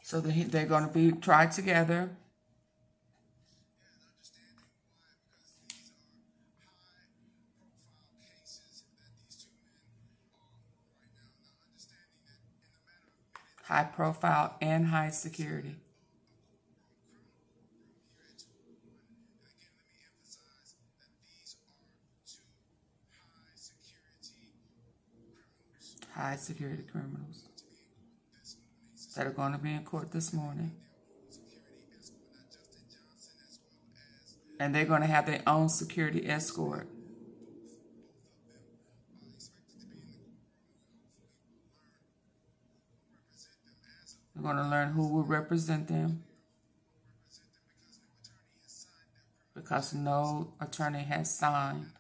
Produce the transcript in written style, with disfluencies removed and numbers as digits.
So they're going to be tried together. High profile and high security. High security criminals that are going to be in court this morning. And they're going to have their own security escort. We're going to learn who will represent them, because no attorney has signed